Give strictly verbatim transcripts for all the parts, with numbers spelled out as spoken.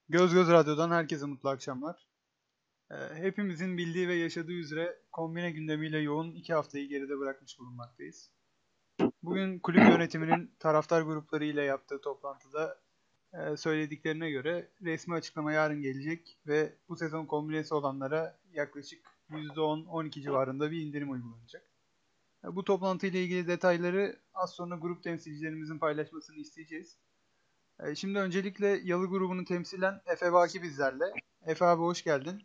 Göz Göz Radyo'dan herkese mutlu akşamlar. Ee, hepimizin bildiği ve yaşadığı üzere kombine gündemiyle yoğun iki haftayı geride bırakmış bulunmaktayız. Bugün kulüp yönetiminin taraftar grupları ile yaptığı toplantıda e, söylediklerine göre resmi açıklama yarın gelecek ve bu sezon kombinesi olanlara yaklaşık yüzde on on iki civarında bir indirim uygulanacak. E, bu toplantı ile ilgili detayları az sonra grup temsilcilerimizin paylaşmasını isteyeceğiz. E, Şimdi öncelikle Yalı grubunu temsilen Efe Baki bizlerle. Efe abi hoş geldin.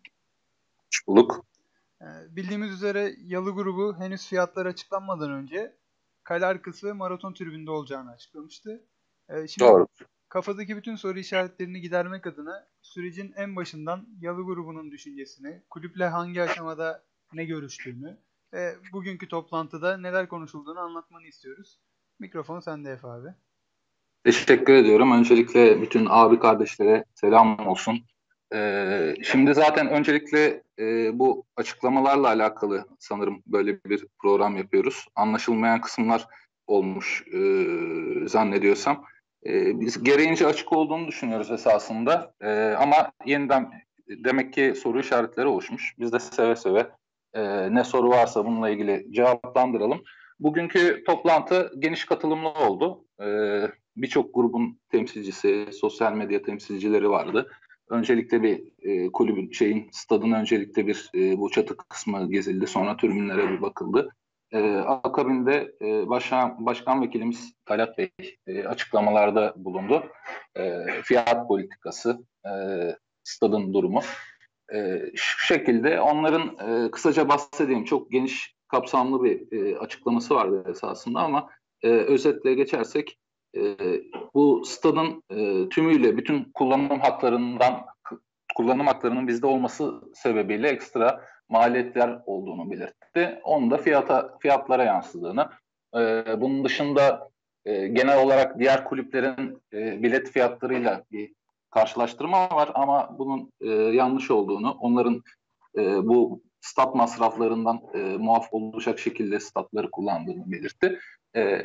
Bulduk. E, Bildiğimiz üzere Yalı grubu henüz fiyatlar açıklanmadan önce kale arkası ve maraton tribünde olacağını açıklamıştı. E, Şimdi Doğru. kafadaki bütün soru işaretlerini gidermek adına sürecin en başından Yalı grubunun düşüncesini, kulüple hangi aşamada ne görüştüğünü ve bugünkü toplantıda neler konuşulduğunu anlatmanı istiyoruz. Mikrofon sende Efe abi. Teşekkür ediyorum. Öncelikle bütün abi kardeşlere selam olsun. Ee, şimdi zaten öncelikle e, bu açıklamalarla alakalı sanırım böyle bir program yapıyoruz. Anlaşılmayan kısımlar olmuş e, zannediyorsam. E, biz gereğince açık olduğunu düşünüyoruz esasında. E, ama yeniden demek ki soru işaretleri oluşmuş. Biz de seve seve e, ne soru varsa bununla ilgili cevaplandıralım. Bugünkü toplantı geniş katılımlı oldu. E, Birçok grubun temsilcisi, sosyal medya temsilcileri vardı. Öncelikle bir e, kulübün şeyin stadın öncelikle bir e, bu çatı kısmı gezildi. Sonra tribünlere bir bakıldı. E, akabinde e, başkan, başkan vekilimiz Talat Bey e, açıklamalarda bulundu. E, fiyat politikası, e, stadın durumu. E, şu şekilde onların e, kısaca bahsedeyim. Çok geniş kapsamlı bir e, açıklaması vardı esasında ama e, özetle geçersek e, bu stadın e, tümüyle bütün kullanım haklarından kullanım haklarının bizde olması sebebiyle ekstra maliyetler olduğunu belirtti. Onu da fiyata fiyatlara yansıdığını. E, bunun dışında e, genel olarak diğer kulüplerin e, bilet fiyatlarıyla bir karşılaştırma var ama bunun e, yanlış olduğunu, onların e, bu stat masraflarından e, muaf olacak şekilde statları kullandığını belirtti. E,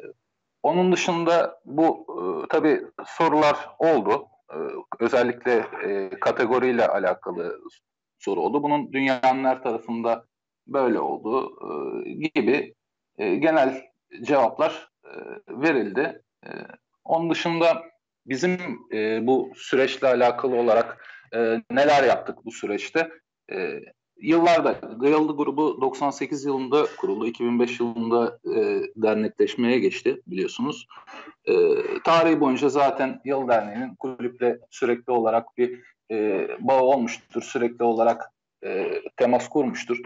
Onun dışında bu e, tabii sorular oldu. E, özellikle e, kategoriyle alakalı soru oldu. Bunun dünyanın her tarafında böyle olduğu e, gibi e, genel cevaplar e, verildi. E, onun dışında bizim e, bu süreçle alakalı olarak e, neler yaptık bu süreçte? E, Yıllarda Gayalı grubu doksan sekiz yılında kuruldu. iki bin beş yılında e, dernekleşmeye geçti biliyorsunuz. E, Tarihi boyunca zaten Yalı Derneği'nin kulüple sürekli olarak bir e, bağı olmuştur. Sürekli olarak e, temas kurmuştur.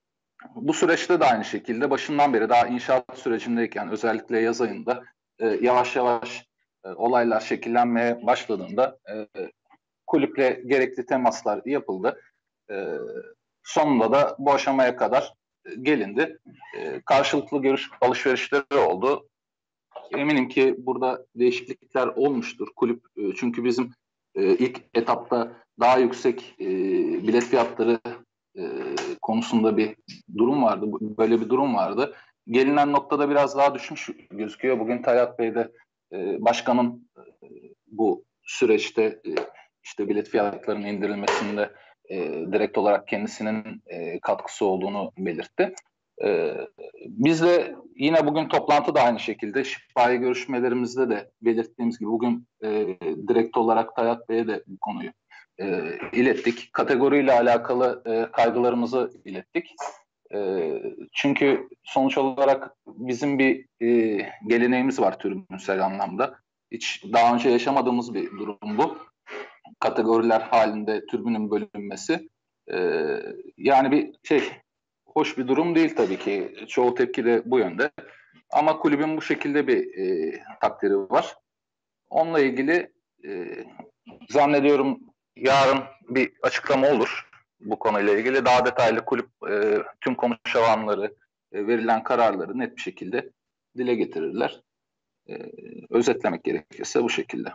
Bu süreçte de aynı şekilde başından beri daha inşaat sürecindeyken özellikle yaz ayında e, yavaş yavaş e, olaylar şekillenmeye başladığında e, kulüple gerekli temaslar yapıldı. E, Sonunda da bu aşamaya kadar gelindi. E, karşılıklı görüş alışverişleri oldu. Eminim ki burada değişiklikler olmuştur. Kulüp e, çünkü bizim e, ilk etapta daha yüksek e, bilet fiyatları e, konusunda bir durum vardı. Böyle bir durum vardı. Gelinen noktada biraz daha düşmüş gözüküyor. Bugün Tayyip Bey de e, başkanın e, bu süreçte e, işte bilet fiyatlarının indirilmesinde e, direkt olarak kendisinin e, katkısı olduğunu belirtti. E, Biz de yine bugün toplantı da aynı şekilde şifahi görüşmelerimizde de belirttiğimiz gibi bugün e, direkt olarak Tayyip Bey'e de bu konuyu e, ilettik. Kategoriyle alakalı e, kaygılarımızı ilettik. E, çünkü sonuç olarak bizim bir e, geleneğimiz var tribünsel anlamda. Hiç daha önce yaşamadığımız bir durum bu. Kategoriler halinde tribünün bölünmesi. E, Yani bir şey hoş bir durum değil tabii ki. Çoğu tepki de bu yönde. Ama kulübün bu şekilde bir e, takdiri var. Onunla ilgili e, zannediyorum yarın bir açıklama olur bu konuyla ilgili. Daha detaylı kulüp e, tüm konuşulanları, e, verilen kararları net bir şekilde dile getirirler. E, Özetlemek gerekirse bu şekilde.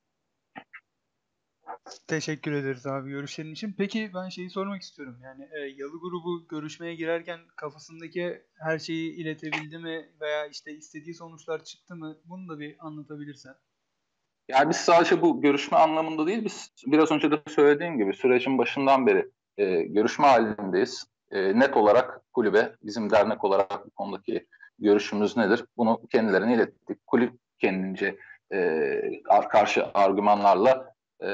Teşekkür ederiz abi görüşlerin için. Peki ben şeyi sormak istiyorum. Yani e, Yalı grubu görüşmeye girerken kafasındaki her şeyi iletebildi mi veya işte istediği sonuçlar çıktı mı? Bunu da bir anlatabilirsen. Yani biz sadece bu görüşme anlamında değil, biz biraz önce de söylediğim gibi sürecin başından beri e, görüşme halindeyiz. E, net olarak kulübe, bizim dernek olarak bu konudaki görüşümüz nedir? Bunu kendilerine ilettik. Kulüp kendince e, karşı argümanlarla e,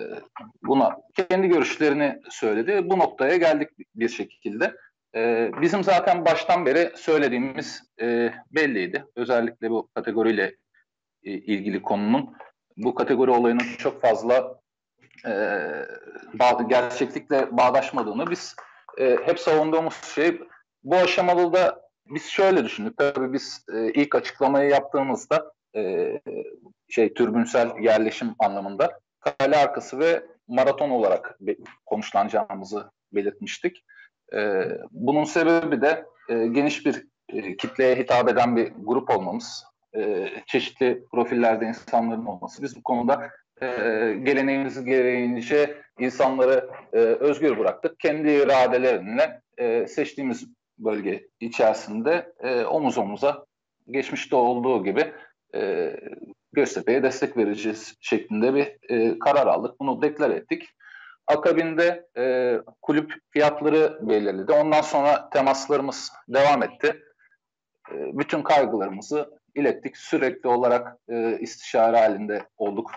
buna kendi görüşlerini söyledi. Bu noktaya geldik bir şekilde. E, bizim zaten baştan beri söylediğimiz e, belliydi. Özellikle bu kategoriyle e, ilgili konunun bu kategori olayının çok fazla e, bağ, gerçeklikle bağdaşmadığını biz e, hep savunduğumuz şey. Bu aşamada da biz şöyle düşündük. Tabii biz e, ilk açıklamayı yaptığımızda e, şey türbünsel yerleşim anlamında kale arkası ve maraton olarak be, konuşlanacağımızı belirtmiştik. E, bunun sebebi de e, geniş bir e, kitleye hitap eden bir grup olmamız, e, çeşitli profillerde insanların olması. Biz bu konuda e, geleneğimiz gereğince insanları e, özgür bıraktık. Kendi iradelerinle e, seçtiğimiz bölge içerisinde e, omuz omuza geçmişte olduğu gibi e, Göztepe'ye destek vereceğiz şeklinde bir e, karar aldık. Bunu deklar ettik. Akabinde e, kulüp fiyatları belirledi. Ondan sonra temaslarımız devam etti. E, bütün kaygılarımızı ilettik. Sürekli olarak e, istişare halinde olduk.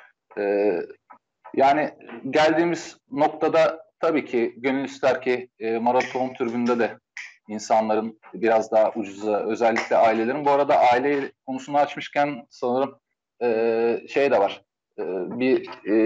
E, Yani geldiğimiz noktada tabii ki gönül ister ki e, maraton türbünde de insanların biraz daha ucuza, özellikle ailelerin. Bu arada aile konusunu açmışken sanırım e, şey de var. E, bir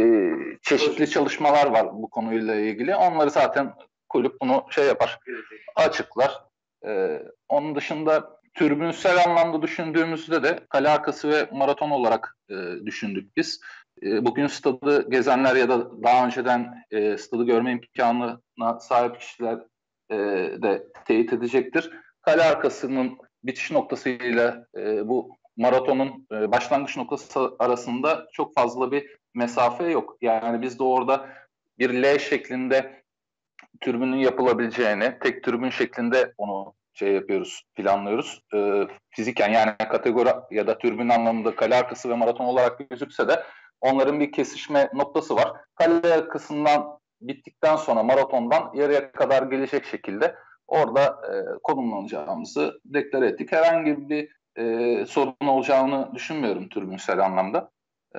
e, çeşitli çalışmalar var bu konuyla ilgili. Onları zaten kulüp bunu şey yapar, açıklar. E, onun dışında türbünsel anlamda düşündüğümüzde de kale arkası ve maraton olarak e, düşündük biz. E, bugün stadı gezenler ya da daha önceden e, stadı görme imkanına sahip kişiler e, de teyit edecektir. Kale arkasının bitiş noktasıyla e, bu maratonun e, başlangıç noktası arasında çok fazla bir mesafe yok. Yani biz de orada bir L şeklinde türbünün yapılabileceğini, tek türbün şeklinde onu şey yapıyoruz, planlıyoruz. E, fiziken yani kategori ya da türbün anlamında kale arkası ve maraton olarak gözükse de onların bir kesişme noktası var. Kale arkasından bittikten sonra maratondan yarıya kadar gelecek şekilde orada e, konumlanacağımızı deklare ettik. Herhangi bir e, sorun olacağını düşünmüyorum türbünsel anlamda. E,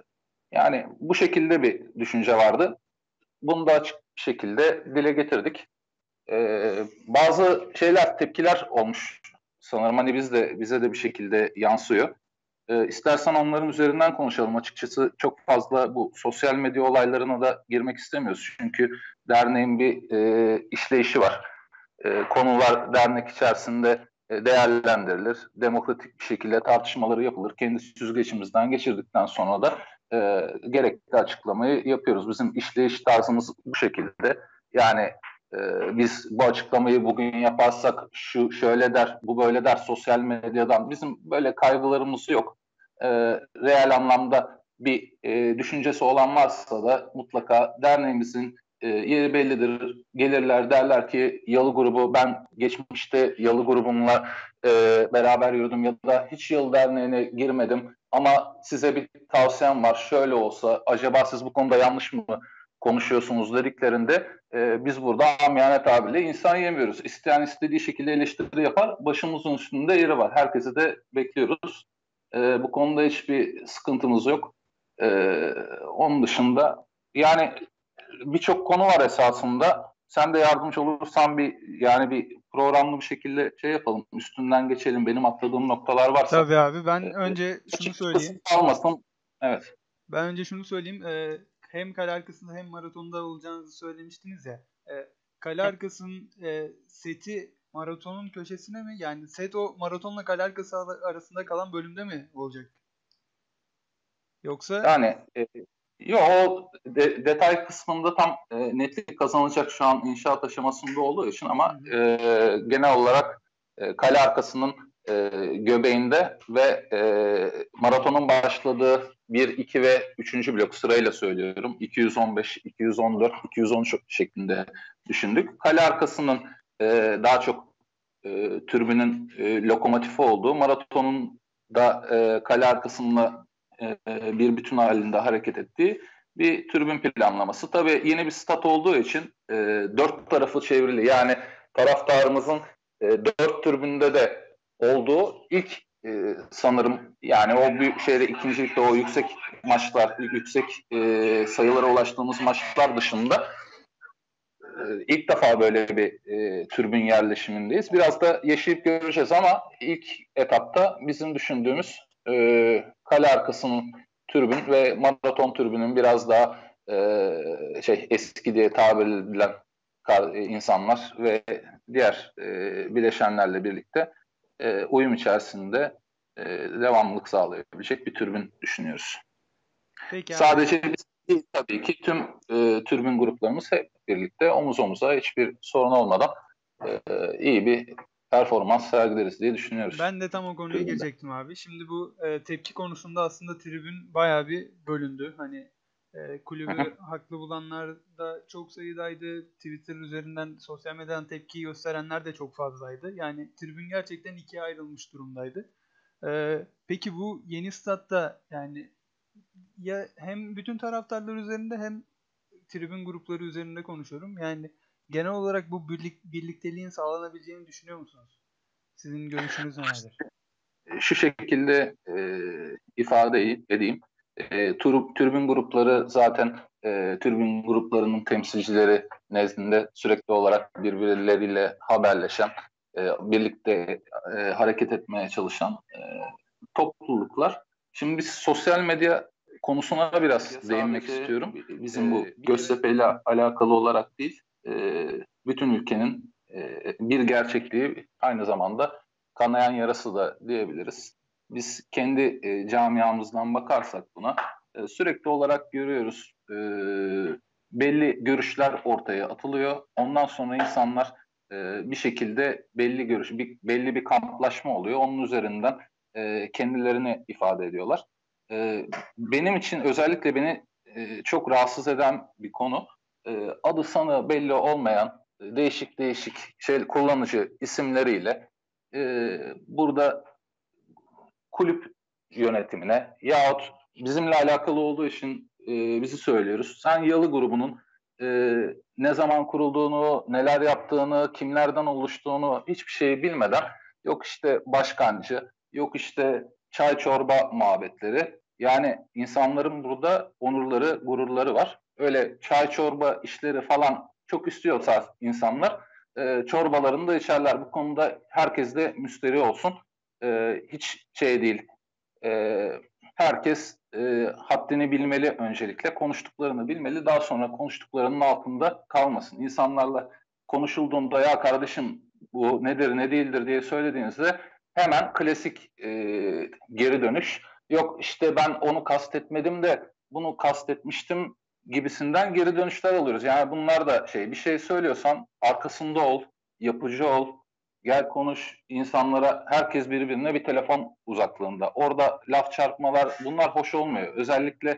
Yani bu şekilde bir düşünce vardı. Bunu da açık bir şekilde dile getirdik. Ee, bazı şeyler, tepkiler olmuş sanırım. Hani biz de bize de bir şekilde yansıyor. Ee, istersen onların üzerinden konuşalım. Açıkçası çok fazla bu sosyal medya olaylarına da girmek istemiyoruz. Çünkü derneğin bir e, işleyişi var. E, konular dernek içerisinde e, değerlendirilir. Demokratik bir şekilde tartışmaları yapılır. Kendi süzgeçimizden geçirdikten sonra da e, gerekli açıklamayı yapıyoruz. Bizim işleyiş tarzımız bu şekilde. Yani e, biz bu açıklamayı bugün yaparsak şu şöyle der, bu böyle der sosyal medyadan. Bizim böyle kaygılarımız yok. E, Reel anlamda bir e, düşüncesi olan varsa da mutlaka derneğimizin e, yeri bellidir. Gelirler derler ki Yalı grubu, ben geçmişte Yalı grubumla e, beraber yürüdüm ya da hiç Yalı Derneği'ne girmedim ama size bir tavsiyem var. Şöyle olsa acaba siz bu konuda yanlış mı konuşuyorsunuz dediklerinde e, biz burada amiyane tabirle insan yemiyoruz. İsteyen istediği şekilde eleştiri yapar. Başımızın üstünde yeri var. Herkesi de bekliyoruz. E, bu konuda hiçbir sıkıntımız yok. E, Onun dışında yani birçok konu var esasında. Sen de yardımcı olursan bir yani bir programlı bir şekilde şey yapalım. Üstünden geçelim. Benim atladığım noktalar varsa. Tabii abi, ben E, önce şunu Açıkçası söyleyeyim. kalmasın. Evet. Ben önce şunu söyleyeyim. Ee, hem kale arkasında hem maratonda olacağınızı söylemiştiniz ya. Ee, kale arkasının e, seti maratonun köşesine mi? Yani set o maratonla kale arkası arasında kalan bölümde mi olacak? Yoksa Yani e, yo, o de- detay kısmında tam e, netlik kazanılacak şu an inşaat aşamasında olduğu için hı ama hı. e, genel olarak e, kale arkasının e, göbeğinde ve e, maratonun başladığı bir, iki ve üçüncü blok sırayla söylüyorum. iki yüz on beş, iki yüz on dört, iki yüz on üç şeklinde düşündük. Kale arkasının e, daha çok e, türbünün e, lokomotifi olduğu, maratonun da e, kale arkasında e, bir bütün halinde hareket ettiği bir tribün planlaması. Tabii yeni bir stat olduğu için e, dört tarafı çevrili. Yani taraftarımızın e, dört tribünde de olduğu ilk e, sanırım yani o büyük şeyde ikincilikte o yüksek maçlar, yüksek e, sayılara ulaştığımız maçlar dışında e, ilk defa böyle bir e, tribün yerleşimindeyiz. Biraz da yaşayıp göreceğiz ama ilk etapta bizim düşündüğümüz e, kale arkasının tribün ve maraton tribünün biraz daha e, şey eski diye tabir edilen insanlar ve diğer e, bileşenlerle birlikte e, uyum içerisinde e, devamlılık sağlayabilecek bir tribün düşünüyoruz. Peki abi. Sadece biz değil tabii ki tüm e, tribün gruplarımız hep birlikte omuz omuza hiçbir sorun olmadan e, iyi bir performans sergileriz diye düşünüyoruz. Ben de tam o konuya tribünde girecektim abi. Şimdi bu e, tepki konusunda aslında tribün bayağı bir bölündü. Hani e, kulübü haklı bulanlar da çok sayıdaydı. Twitter üzerinden, sosyal medyadan tepki gösterenler de çok fazlaydı. Yani tribün gerçekten ikiye ayrılmış durumdaydı. E, peki bu yeni statta yani ya hem bütün taraftarlar üzerinde hem tribün grupları üzerinde konuşuyorum. Yani genel olarak bu birlik, birlikteliğin sağlanabileceğini düşünüyor musunuz? Sizin görüşünüz nelerdir? Şu şekilde e, ifade edeyim. E, tur, tribün grupları zaten e, tribün gruplarının temsilcileri nezdinde sürekli olarak birbirleriyle haberleşen, e, birlikte e, hareket etmeye çalışan e, topluluklar. Şimdi biz sosyal medya konusuna biraz ya değinmek istiyorum. Bizim bu Göztepe ile alakalı olarak değil, e, bütün ülkenin e, bir gerçekliği aynı zamanda kanayan yarası da diyebiliriz. Biz kendi e, camiamızdan bakarsak buna e, sürekli olarak görüyoruz. E, belli görüşler ortaya atılıyor. Ondan sonra insanlar e, bir şekilde belli görüş, bir, belli bir kamplaşma oluyor. Onun üzerinden e, kendilerini ifade ediyorlar. E, benim için özellikle beni e, çok rahatsız eden bir konu e, adı sanı belli olmayan e, değişik değişik şey kullanıcı isimleriyle e, burada kulüp yönetimine yahut bizimle alakalı olduğu için e, bizi söylüyoruz. Sen Yalı grubunun e, ne zaman kurulduğunu, neler yaptığını, kimlerden oluştuğunu hiçbir şeyi bilmeden yok işte başkancı, yok işte çay çorba muhabbetleri. Yani insanların burada onurları, gururları var. Öyle çay çorba işleri falan çok istiyorsa insanlar e, çorbalarını da içerler. Bu konuda herkes de müsterih olsun. E, hiç şey değil. E, herkes e, haddini bilmeli öncelikle. Konuştuklarını bilmeli. Daha sonra konuştuklarının altında kalmasın. İnsanlarla konuşulduğunda ya kardeşim bu nedir ne değildir diye söylediğinizde hemen klasik e, geri dönüş. Yok işte ben onu kastetmedim de bunu kastetmiştim gibisinden geri dönüşler alıyoruz. Yani bunlar da şey bir şey söylüyorsan arkasında ol, yapıcı ol, gel konuş insanlara herkes birbirine bir telefon uzaklığında. Orada laf çarpmalar bunlar hoş olmuyor. Özellikle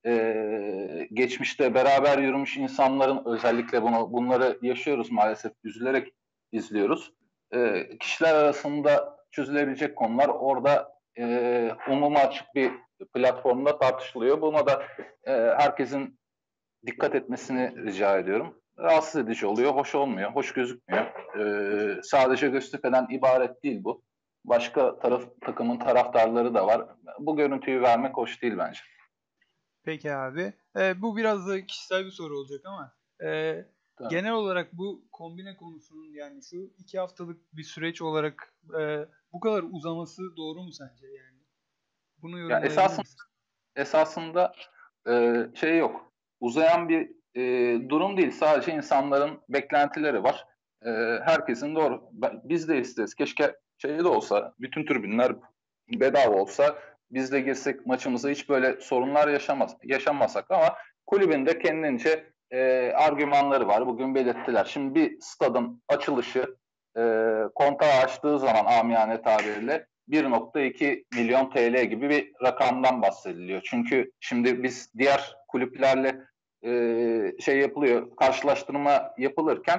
e, geçmişte beraber yürümüş insanların özellikle bunu bunları yaşıyoruz maalesef üzülerek izliyoruz. E, kişiler arasında çözülebilecek konular orada e, umuma açık bir platformda tartışılıyor. Buna da e, herkesin dikkat etmesini rica ediyorum. Rahatsız edici oluyor, hoş olmuyor, hoş gözükmüyor. Ee, sadece Göztepe'den ibaret değil bu. Başka taraf takımın taraftarları da var. Bu görüntüyü vermek hoş değil bence. Peki abi. E, bu biraz da kişisel bir soru olacak ama e, Tamam. genel olarak bu kombine konusunun yani şu iki haftalık bir süreç olarak e, bu kadar uzaması doğru mu sence yani? Bunu Ya yorumlayabilir esasında, misin? esasında e, şey yok. Uzayan bir e, durum değil. Sadece insanların beklentileri var. E, herkesin doğru. Biz de isteriz. Keşke şey de olsa, bütün tribünler bedava olsa, biz de girsek maçımıza hiç böyle sorunlar yaşamaz, yaşamasak ama kulübün de kendince e, argümanları var. Bugün belirttiler. Şimdi bir stadın açılışı e, kontağı açtığı zaman amiyane tabirle bir nokta iki milyon T L gibi bir rakamdan bahsediliyor. Çünkü şimdi biz diğer kulüplerle e, şey yapılıyor, karşılaştırma yapılırken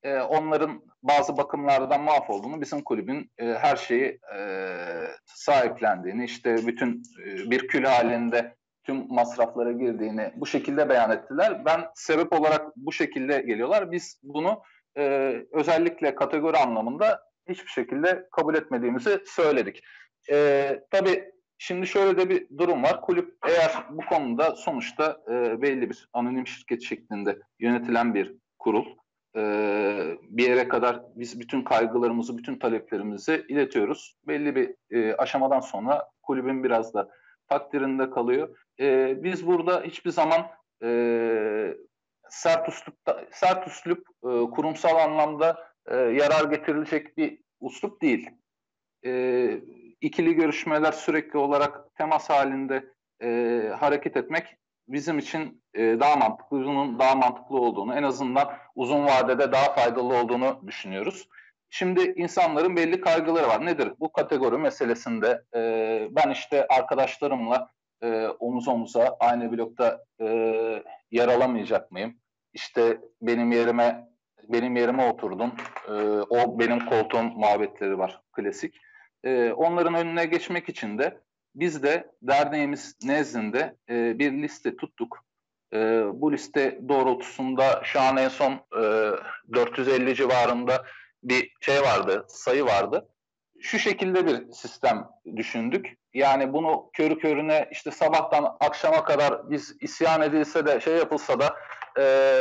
e, onların bazı bakımlardan mahvolduğunu, bizim kulübün e, her şeyi e, sahiplendiğini, işte bütün e, bir kül halinde tüm masraflara girdiğini bu şekilde beyan ettiler. Ben sebep olarak bu şekilde geliyorlar. Biz bunu e, özellikle kategori anlamında hiçbir şekilde kabul etmediğimizi söyledik. E, tabii şimdi şöyle de bir durum var. Kulüp eğer bu konuda sonuçta e, belli bir anonim şirket şeklinde yönetilen bir kurul. E, bir yere kadar biz bütün kaygılarımızı, bütün taleplerimizi iletiyoruz. Belli bir e, aşamadan sonra kulübün biraz da takdirinde kalıyor. E, biz burada hiçbir zaman e, sert üslup, sert üslup e, kurumsal anlamda e, yarar getirilecek bir üslup değil. E, ikili görüşmeler sürekli olarak temas halinde e, hareket etmek bizim için e, daha mantıklı, bunun daha mantıklı olduğunu, en azından uzun vadede daha faydalı olduğunu düşünüyoruz. Şimdi insanların belli kaygıları var. Nedir? Bu kategori meselesinde e, ben işte arkadaşlarımla e, omuz omuza aynı blokta e, yer alamayacak mıyım? İşte benim yerime benim yerime oturdun, e, o benim koltuğum muhabbetleri var, klasik. E, onların önüne geçmek için de biz de derneğimiz nezdinde e, bir liste tuttuk. E, bu liste doğrultusunda şu an en son e, dört yüz elli civarında bir şey vardı, sayı vardı. Şu şekilde bir sistem düşündük. Yani bunu körü körüne işte sabahtan akşama kadar biz isyan edilse de şey yapılsa da e,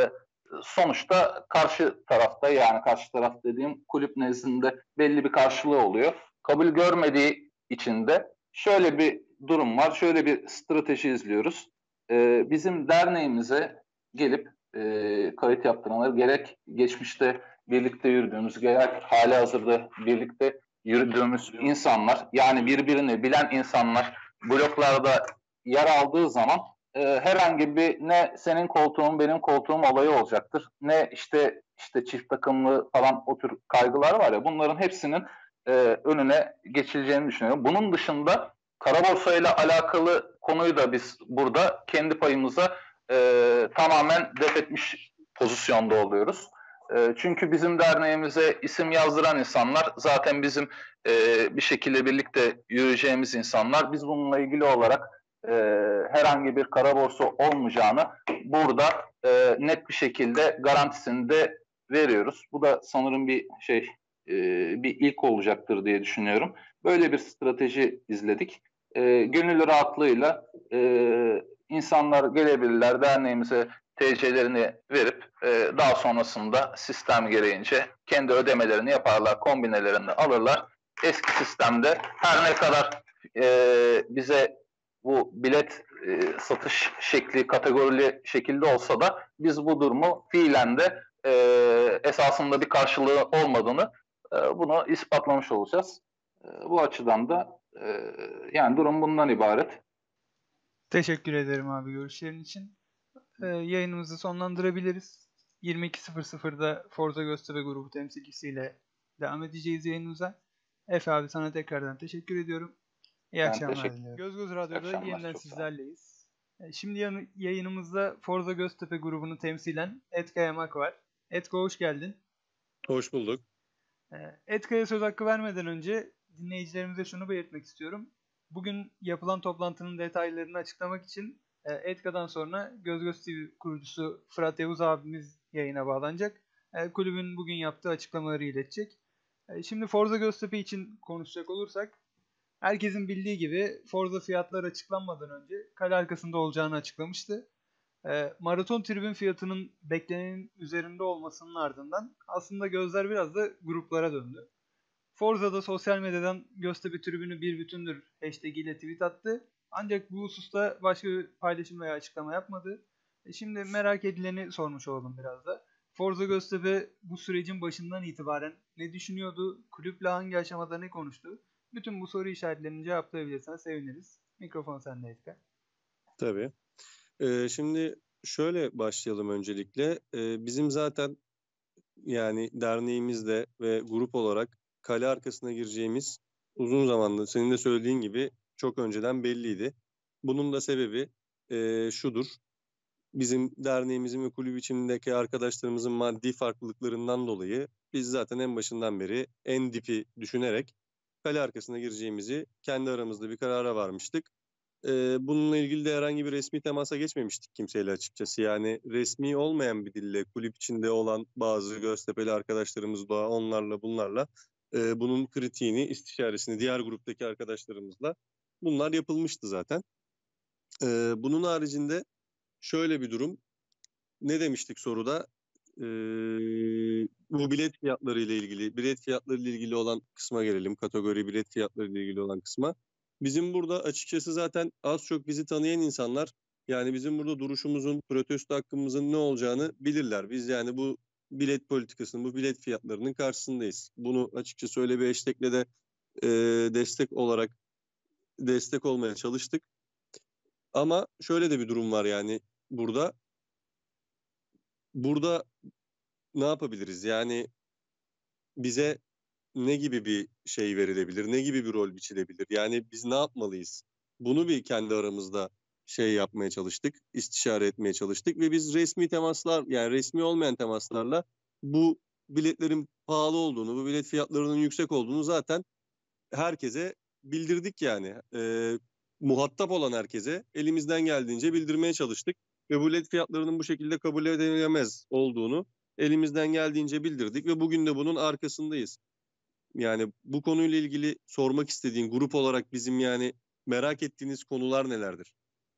sonuçta karşı tarafta, yani karşı taraf dediğim kulüp nezdinde belli bir karşılığı oluyor. Kabul görmediği için de şöyle bir durum var, şöyle bir strateji izliyoruz. Ee, bizim derneğimize gelip e, kayıt yaptıranlar, gerek geçmişte birlikte yürüdüğümüz, gerek hali hazırda birlikte yürüdüğümüz insanlar, yani birbirini bilen insanlar bloklarda yer aldığı zaman e, herhangi bir, ne senin koltuğun benim koltuğum olayı olacaktır, ne işte işte çift takımlı falan, o tür kaygılar var ya, bunların hepsinin e, önüne geçileceğini düşünüyorum. Bunun dışında kara borsa ile alakalı konuyu da biz burada kendi payımıza e, tamamen def etmiş pozisyonda oluyoruz. E, çünkü bizim derneğimize isim yazdıran insanlar zaten bizim e, bir şekilde birlikte yürüyeceğimiz insanlar. Biz bununla ilgili olarak e, herhangi bir kara borsa olmayacağını burada e, net bir şekilde garantisini de veriyoruz. Bu da sanırım bir şey, e, bir ilk olacaktır diye düşünüyorum. Böyle bir strateji izledik. E, gönül rahatlığıyla e, insanlar gelebilirler, derneğimize T C'lerini verip e, daha sonrasında sistem gereğince kendi ödemelerini yaparlar, kombinelerini alırlar. Eski sistemde her ne kadar e, bize bu bilet e, satış şekli kategorili şekilde olsa da biz bu durumu fiilen de e, esasında bir karşılığı olmadığını, e, bunu ispatlamış olacağız. E, bu açıdan da e, yani durum bundan ibaret. Teşekkür ederim abi görüşlerin için. Ee, yayınımızı sonlandırabiliriz. yirmi iki sıfır sıfırda Forza Göztepe grubu temsilcisiyle devam edeceğiz yayınımıza. Efe abi, sana tekrardan teşekkür ediyorum. İyi Ben akşamlar teşekkür diliyorum. Göz Göz ederim. İyi Radyo'da akşamlar. yeniden Çok sağ olun. sizlerleyiz. Ee, Şimdi yan- yayınımızda Forza Göztepe grubunu temsilen Etka Yamak var. Etka, hoş geldin. Hoş bulduk. Ee, Etka'ya söz hakkı vermeden önce dinleyicilerimize şunu belirtmek istiyorum. Bugün yapılan toplantının detaylarını açıklamak için e, Etka'dan sonra Göz Göz T V kurucusu Fırat Yavuz abimiz yayına bağlanacak. E, Kulübün bugün yaptığı açıklamaları iletecek. E, Şimdi Forza Göztepe için konuşacak olursak, herkesin bildiği gibi Forza fiyatları açıklanmadan önce kale arkasında olacağını açıklamıştı. E, maraton tribün fiyatının beklenenin üzerinde olmasının ardından aslında gözler biraz da gruplara döndü. Forza'da sosyal medyadan Göztepe tribünü bir bütündür hashtag ile tweet attı. Ancak bu hususta başka bir paylaşım veya açıklama yapmadı. E şimdi merak edileni sormuş oldum biraz da. Forza Göztepe bu sürecin başından itibaren ne düşünüyordu? Kulüple hangi aşamada ne konuştu? Bütün bu soru işaretlerini cevaplayabilirsen seviniriz. Mikrofon sende Etka. Tabii. Ee, şimdi şöyle başlayalım öncelikle. Ee, bizim zaten yani derneğimizde ve grup olarak kale arkasına gireceğimiz uzun zamandır, senin de söylediğin gibi, çok önceden belliydi. Bunun da sebebi e, şudur. bizim derneğimizin ve kulüp içindeki arkadaşlarımızın maddi farklılıklarından dolayı biz zaten en başından beri en dipi düşünerek kale arkasına gireceğimizi kendi aramızda bir karara varmıştık. Ee, bununla ilgili de herhangi bir resmi temasa geçmemiştik kimseyle açıkçası. Yani resmi olmayan bir dille kulüp içinde olan bazı Göztepe'li arkadaşlarımızla, onlarla bunlarla e, bunun kritiğini, istişaresini diğer gruptaki arkadaşlarımızla bunlar yapılmıştı zaten. Ee, bunun haricinde şöyle bir durum. Ne demiştik soruda? Ee, bu bilet fiyatları ile ilgili, bilet fiyatları ile ilgili olan kısma gelelim. Kategori bilet fiyatları ile ilgili olan kısma. Bizim burada açıkçası zaten az çok bizi tanıyan insanlar, yani bizim burada duruşumuzun, protesto hakkımızın ne olacağını bilirler. Biz yani bu bilet politikasının, bu bilet fiyatlarının karşısındayız. Bunu açıkçası öyle bir hashtag'le de e, destek olarak destek olmaya çalıştık. Ama şöyle de bir durum var yani burada. Burada ne yapabiliriz? Yani bize ne gibi bir şey verilebilir? Ne gibi bir rol biçilebilir? Yani biz ne yapmalıyız? Bunu bir kendi aramızda şey yapmaya çalıştık, istişare etmeye çalıştık ve biz resmi temaslar, yani resmi olmayan temaslarla bu biletlerin pahalı olduğunu, bu bilet fiyatlarının yüksek olduğunu zaten herkese bildirdik yani. Ee, muhatap olan herkese elimizden geldiğince bildirmeye çalıştık ve bu bilet fiyatlarının bu şekilde kabul edilemez olduğunu elimizden geldiğince bildirdik ve bugün de bunun arkasındayız. Yani bu konuyla ilgili sormak istediğin grup olarak bizim yani merak ettiğiniz konular nelerdir?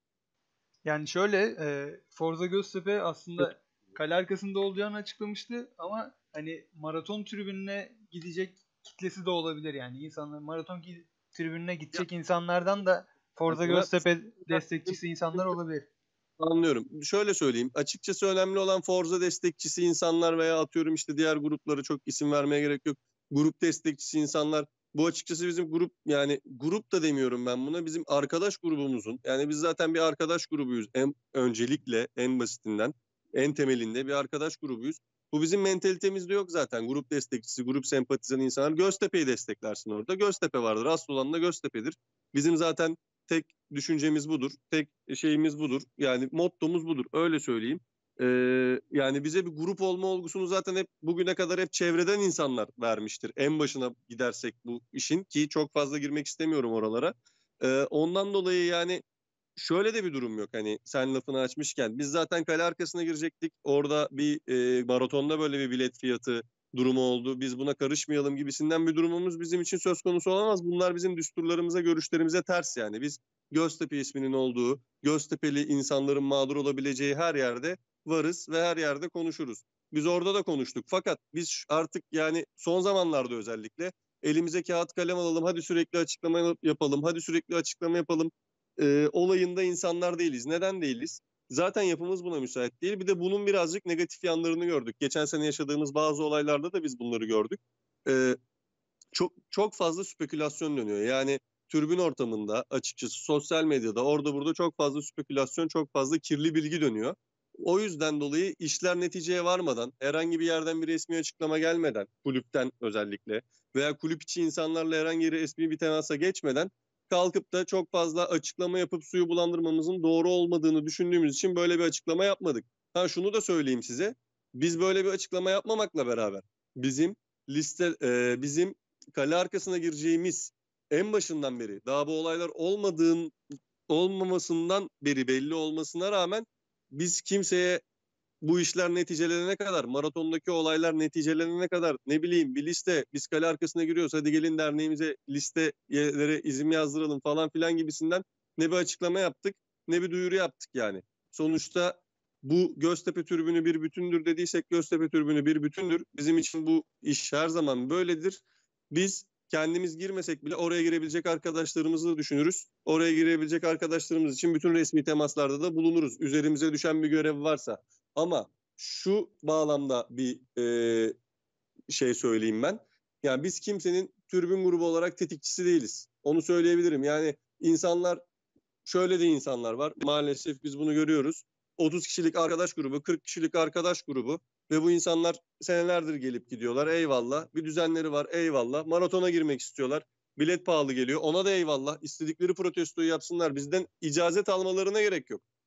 Yani şöyle, e, Forza Göztepe aslında kale arkasında olacağını açıklamıştı ama hani maraton tribününe gidecek kitlesi de olabilir yani. İnsanlar maraton gi- tribününe gidecek insanlardan da Forza Aslında- Göztepe destekçisi insanlar olabilir. Anlıyorum. Şöyle söyleyeyim. Açıkçası önemli olan Forza destekçisi insanlar veya atıyorum işte diğer grupları çok isim vermeye gerek yok. Grup destekçisi insanlar. Bu açıkçası bizim grup, yani grup da demiyorum ben buna. Bizim arkadaş grubumuzun, yani biz zaten bir arkadaş grubuyuz. En öncelikle en basitinden en temelinde bir arkadaş grubuyuz. Bu bizim mentalitemizde yok zaten. Grup destekçisi, grup sempatizan insanlar. Göztepe'yi desteklersin orada. Göztepe vardır. Asıl olan da Göztepe'dir. Bizim zaten tek düşüncemiz budur. Tek şeyimiz budur. Yani mottomuz budur. Öyle söyleyeyim. Ee, yani bize bir grup olma olgusunu zaten hep bugüne kadar hep çevreden insanlar vermiştir. En başına gidersek bu işin, ki çok fazla girmek istemiyorum oralara. Ee, ondan dolayı yani şöyle de bir durum yok. Hani sen lafını açmışken biz zaten kale arkasına girecektik. Orada bir e, maratonda böyle bir bilet fiyatı durumu oldu. Biz buna karışmayalım gibisinden bir durumumuz bizim için söz konusu olamaz. Bunlar bizim düsturlarımıza, görüşlerimize ters yani. Biz Göztepe isminin olduğu, Göztepe'li insanların mağdur olabileceği her yerde varız ve her yerde konuşuruz. Biz orada da konuştuk. Fakat biz artık yani son zamanlarda özellikle elimize kağıt kalem alalım. Hadi sürekli açıklama yapalım. Hadi sürekli açıklama yapalım e, olayında insanlar değiliz. Neden değiliz? Zaten yapımız buna müsait değil. Bir de bunun birazcık negatif yanlarını gördük. Geçen sene yaşadığımız bazı olaylarda da biz bunları gördük. E, çok çok fazla spekülasyon dönüyor. Yani türbün ortamında, açıkçası sosyal medyada, orada burada çok fazla spekülasyon, çok fazla kirli bilgi dönüyor. O yüzden dolayı işler neticeye varmadan, herhangi bir yerden bir resmi açıklama gelmeden, kulüpten özellikle veya kulüp içi insanlarla herhangi bir resmi bir temasa geçmeden kalkıp da çok fazla açıklama yapıp suyu bulandırmamızın doğru olmadığını düşündüğümüz için böyle bir açıklama yapmadık. Ha şunu da söyleyeyim size. Biz böyle bir açıklama yapmamakla beraber bizim liste e, bizim kale arkasına gireceğimiz en başından beri, daha bu olaylar olmadığın olmamasından beri belli olmasına rağmen biz kimseye bu işler neticelenene kadar, maratondaki olaylar neticelenene kadar, ne bileyim bir liste, biz kale arkasına giriyoruz, hadi gelin derneğimize listelere izin yazdıralım falan filan gibisinden ne bir açıklama yaptık ne bir duyuru yaptık yani. Sonuçta bu Göztepe tribünü bir bütündür dediysek Göztepe tribünü bir bütündür. Bizim için bu iş her zaman böyledir. Biz kendimiz girmesek bile oraya girebilecek arkadaşlarımızı da düşünürüz. Oraya girebilecek arkadaşlarımız için bütün resmi temaslarda da bulunuruz. Üzerimize düşen bir görev varsa. Ama şu bağlamda bir e, şey söyleyeyim ben. Yani biz kimsenin tribün grubu olarak tetikçisi değiliz. Onu söyleyebilirim. Yani insanlar, şöyle de insanlar var. Maalesef biz bunu görüyoruz. otuz kişilik arkadaş grubu, kırk kişilik arkadaş grubu ve bu insanlar senelerdir gelip gidiyorlar. Eyvallah. Bir düzenleri var. Eyvallah. Maratona girmek istiyorlar. Bilet pahalı geliyor. Ona da eyvallah. İstedikleri protestoyu yapsınlar. Bizden icazet almalarına gerek yok.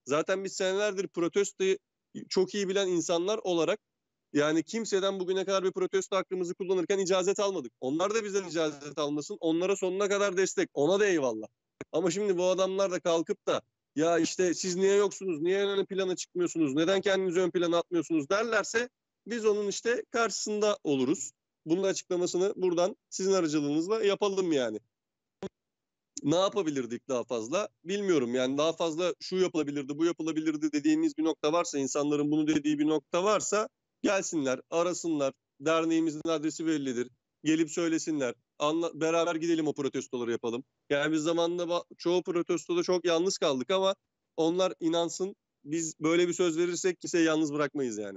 Zaten biz senelerdir protestoyu çok iyi bilen insanlar olarak yani kimseden bugüne kadar bir protesto hakkımızı kullanırken icazet almadık. Onlar da bizden icazet almasın. Onlara sonuna kadar destek. Ona da eyvallah. Ama şimdi bu adamlar da kalkıp da ya işte siz niye yoksunuz, niye ön plana çıkmıyorsunuz, neden kendinizi ön plana atmıyorsunuz derlerse biz onun işte karşısında oluruz. Bunun açıklamasını buradan sizin aracılığınızla yapalım yani. Ne yapabilirdik daha fazla? Bilmiyorum yani daha fazla şu yapılabilirdi, bu yapılabilirdi dediğimiz bir nokta varsa, insanların bunu dediği bir nokta varsa gelsinler, arasınlar. Derneğimizin adresi bellidir. Gelip söylesinler. Anla, beraber gidelim o protestoları yapalım. Yani biz zamanında çoğu protestoda çok yalnız kaldık ama onlar inansın biz böyle bir söz verirsek kimseyi yalnız bırakmayız yani.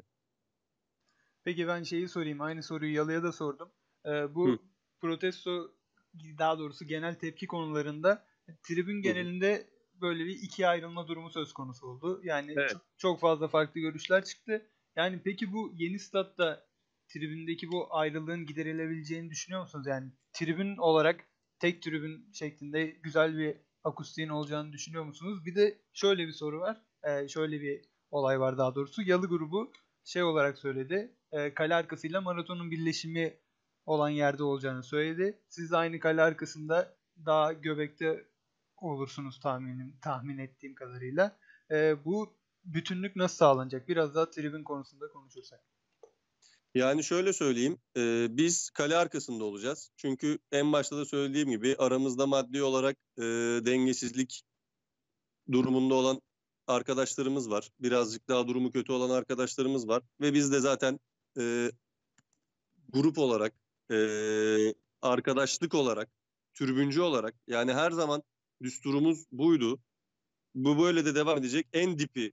Peki ben şeyi sorayım. Aynı soruyu Yalı'ya da sordum. Ee, bu Hı. protesto, daha doğrusu genel tepki konularında tribün genelinde böyle bir ikiye ayrılma durumu söz konusu oldu. Yani Evet. çok, çok fazla farklı görüşler çıktı. Yani peki bu yeni statta tribündeki bu ayrılığın giderilebileceğini düşünüyor musunuz? Yani tribün olarak tek tribün şeklinde güzel bir akustiğin olacağını düşünüyor musunuz? Bir de şöyle bir soru var. Ee, şöyle bir olay var daha doğrusu. Yalı grubu şey olarak söyledi. E, kale arkasıyla maratonun birleşimi olan yerde olacağını söyledi. Siz de aynı kale arkasında daha göbekte olursunuz tahminim tahmin ettiğim kadarıyla. E, bu bütünlük nasıl sağlanacak? Biraz daha tribün konusunda konuşursak. Yani şöyle söyleyeyim, e, biz kale arkasında olacağız. Çünkü en başta da söylediğim gibi aramızda maddi olarak e, dengesizlik durumunda olan arkadaşlarımız var. Birazcık daha durumu kötü olan arkadaşlarımız var. Ve biz de zaten e, grup olarak, e, arkadaşlık olarak, türbüncü olarak yani her zaman düsturumuz buydu. Bu böyle de devam edecek. En dipi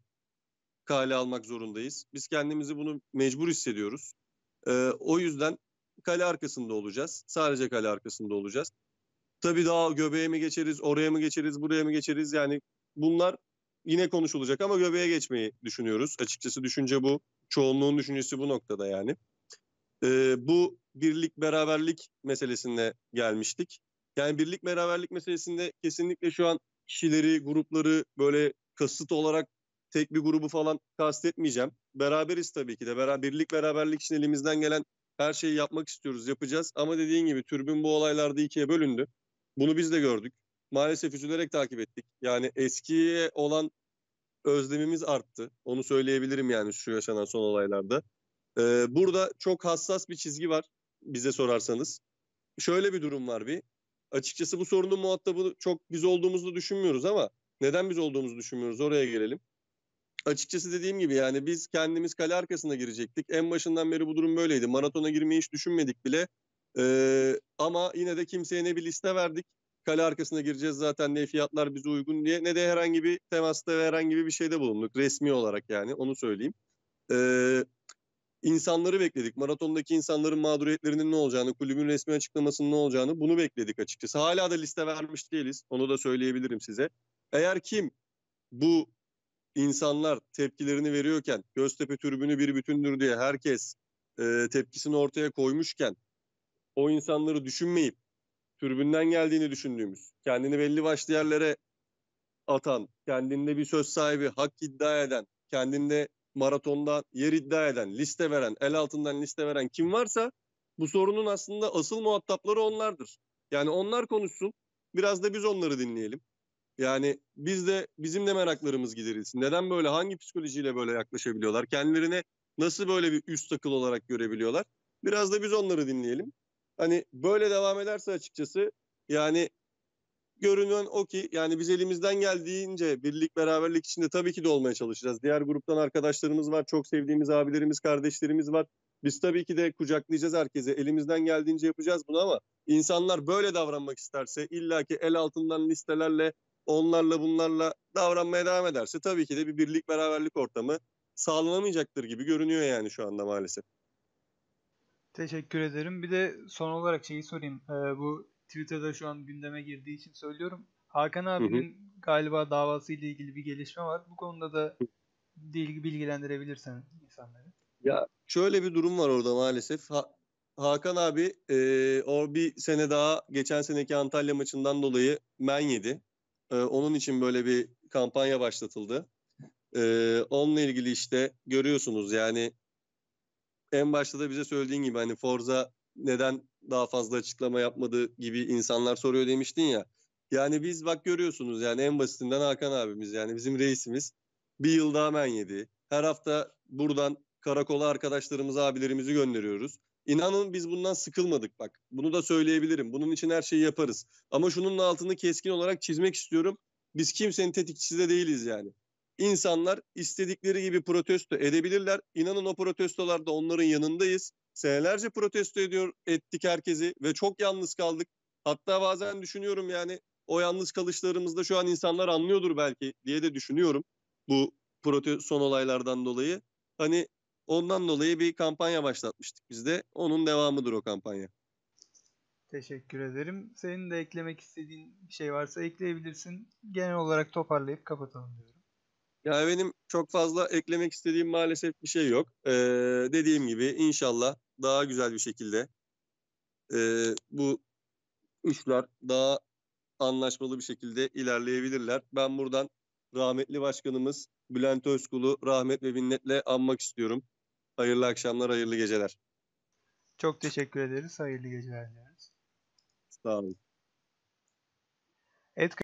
kale almak zorundayız. Biz kendimizi bunu mecbur hissediyoruz. Ee, o yüzden kale arkasında olacağız. Sadece kale arkasında olacağız. Tabii daha göbeğe mi geçeriz, oraya mı geçeriz, buraya mı geçeriz? Yani bunlar yine konuşulacak ama göbeğe geçmeyi düşünüyoruz. Açıkçası düşünce bu. Çoğunluğun düşüncesi bu noktada yani. Ee, bu birlik, beraberlik meselesine gelmiştik. Yani birlik, beraberlik meselesinde kesinlikle şu an kişileri, grupları böyle kasıt olarak tek bir grubu falan kastetmeyeceğim. Beraberiz tabii ki de. Beraber, birlik, beraberlik için elimizden gelen her şeyi yapmak istiyoruz, yapacağız. Ama dediğin gibi türbün bu olaylarda ikiye bölündü. Bunu biz de gördük. Maalesef üzülerek takip ettik. Yani eskiye olan özlemimiz arttı. Onu söyleyebilirim yani şu yaşanan son olaylarda. Ee, burada çok hassas bir çizgi var bize sorarsanız. Şöyle bir durum var bir. Açıkçası bu sorunun muhatabı çok biz olduğumuzu düşünmüyoruz ama neden biz olduğumuzu düşünmüyoruz oraya gelelim. Açıkçası dediğim gibi yani biz kendimiz kale arkasına girecektik. En başından beri bu durum böyleydi. Maratona girmeyi hiç düşünmedik bile. Ee, ama yine de kimseye ne bir liste verdik. Kale arkasına gireceğiz zaten ne fiyatlar bize uygun diye ne de herhangi bir temasta ve herhangi bir şeyde bulunduk. Resmi olarak yani onu söyleyeyim. Ee, insanları bekledik. Maratondaki insanların mağduriyetlerinin ne olacağını, kulübün resmi açıklamasının ne olacağını bunu bekledik açıkçası. Hala da liste vermiş değiliz. Onu da söyleyebilirim size. Eğer kim bu insanlar tepkilerini veriyorken Göztepe tribünü bir bütündür diye herkes e, tepkisini ortaya koymuşken o insanları düşünmeyip tribünden geldiğini düşündüğümüz, kendini belli başlı yerlere atan, kendinde bir söz sahibi, hak iddia eden, kendinde maratonda yer iddia eden, liste veren, el altından liste veren kim varsa bu sorunun aslında asıl muhatapları onlardır. Yani onlar konuşsun, biraz da biz onları dinleyelim. Yani biz de bizim de meraklarımız giderilsin. Neden böyle, hangi psikolojiyle böyle yaklaşabiliyorlar? Kendilerine nasıl böyle bir üst akıl olarak görebiliyorlar? Biraz da biz onları dinleyelim. Hani böyle devam ederse açıkçası yani görünen o ki yani biz elimizden geldiğince birlik beraberlik içinde tabii ki de olmaya çalışacağız. Diğer gruptan arkadaşlarımız var, çok sevdiğimiz abilerimiz, kardeşlerimiz var. Biz tabii ki de kucaklayacağız herkese. Elimizden geldiğince yapacağız bunu ama insanlar böyle davranmak isterse illaki el altından listelerle onlarla bunlarla davranmaya devam ederse tabii ki de bir birlik beraberlik ortamı sağlanamayacaktır gibi görünüyor yani şu anda maalesef. Teşekkür ederim. Bir de son olarak şeyi sorayım. Ee, bu Twitter'da şu an gündeme girdiği için söylüyorum. Hakan Hı hı. abinin galiba davası ile ilgili bir gelişme var. Bu konuda da bilgi bilgilendirebilirsen insanları. Ya şöyle bir durum var orada maalesef. Ha- Hakan abi e, o bir sene daha geçen seneki Antalya maçından dolayı men yedi. E, onun için böyle bir kampanya başlatıldı. Ee, onunla ilgili işte görüyorsunuz yani en başta da bize söylediğin gibi hani Forza neden daha fazla açıklama yapmadı gibi insanlar soruyor demiştin ya. Yani biz bak görüyorsunuz yani en basitinden Hakan abimiz yani bizim reisimiz bir yıl daha men yedi. Her hafta buradan karakola arkadaşlarımızı abilerimizi gönderiyoruz. İnanın biz bundan sıkılmadık bak. Bunu da söyleyebilirim. Bunun için her şeyi yaparız. Ama şunun altını keskin olarak çizmek istiyorum. Biz kimsenin tetikçisi de değiliz yani. İnsanlar istedikleri gibi protesto edebilirler. İnanın o protestolarda onların yanındayız. Senelerce protesto ediyor ettik herkesi ve çok yalnız kaldık. Hatta bazen düşünüyorum yani o yalnız kalışlarımızda şu an insanlar anlıyordur belki diye de düşünüyorum. Bu protesto son olaylardan dolayı. Hani ondan dolayı bir kampanya başlatmıştık biz de. Onun devamıdır o kampanya. Teşekkür ederim. Senin de eklemek istediğin bir şey varsa ekleyebilirsin. Genel olarak toparlayıp kapatalım diyorum. Ya benim çok fazla eklemek istediğim maalesef bir şey yok. Ee, dediğim gibi inşallah daha güzel bir şekilde e, bu işler daha anlaşmalı bir şekilde ilerleyebilirler. Ben buradan rahmetli başkanımız Bülent Özkul'u rahmet ve minnetle anmak istiyorum. Hayırlı akşamlar, hayırlı geceler. Çok teşekkür ederiz. Hayırlı geceler dileriz. Sağ olun. Et